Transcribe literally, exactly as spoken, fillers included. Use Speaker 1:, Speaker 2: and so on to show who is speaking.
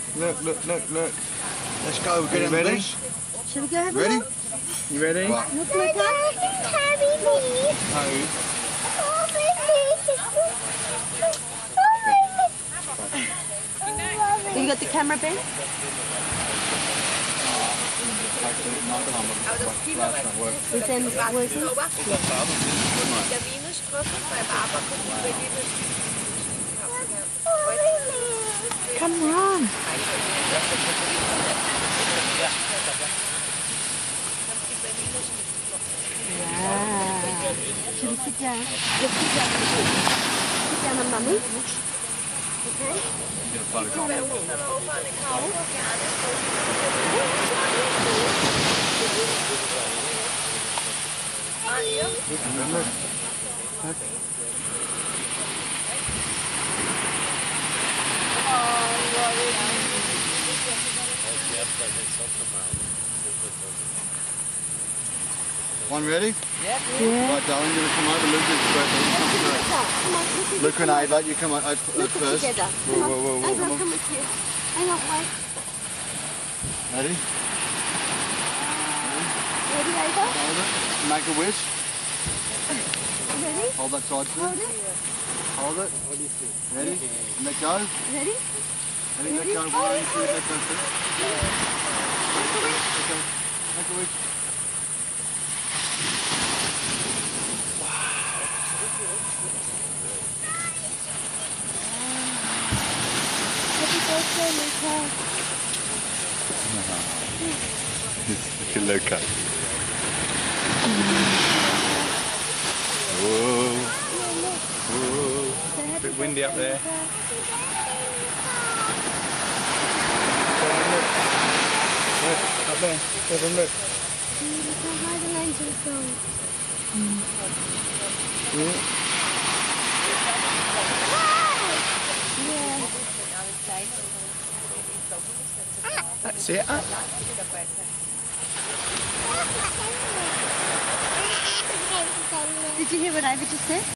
Speaker 1: Look, look, look, look. Let's go. Get in the
Speaker 2: ready?
Speaker 1: bush.
Speaker 3: Shall we go have a
Speaker 1: Ready?
Speaker 3: look?
Speaker 2: You ready?
Speaker 1: Right.
Speaker 3: Look like that.
Speaker 4: Carry me.
Speaker 1: Hey.
Speaker 4: Oh, baby.
Speaker 3: You got the camera, Ben? Is it working?
Speaker 5: Der Venus-Trüffel bei Barbara kommt über jedes.
Speaker 3: Come on. Wow. Should we sit down? Let's sit down. Sit down on mummy. Okay?
Speaker 1: Get a photograph. Look, look, look. Look. One ready?
Speaker 3: Yeah.
Speaker 1: Right, darling, you come over. Luke is first.
Speaker 3: Come on, look
Speaker 1: Luke and Ava, you come over
Speaker 3: Look
Speaker 1: first.
Speaker 3: together.
Speaker 1: Whoa,
Speaker 3: Come on.
Speaker 1: whoa, whoa, whoa,
Speaker 3: Ava,
Speaker 1: whoa.
Speaker 3: come with you. Hang on, wait.
Speaker 1: Ready?
Speaker 3: Ready, Ava?
Speaker 1: Hold it. Make a wish.
Speaker 3: Ready?
Speaker 1: Hold that side too.
Speaker 3: Hold it.
Speaker 1: Hold it. Ready? Let go.
Speaker 3: Ready?
Speaker 1: Ready? Let go. One, two, let go. Three. Let go. Make a wish.
Speaker 3: Happy birthday, Luca.
Speaker 1: Look at Luca. Whoa. Whoa.
Speaker 2: A bit windy up there. Look, up there. Have a look.
Speaker 3: Look how high the angels go.
Speaker 2: That's it. Up.
Speaker 3: Did you hear what Ava just said?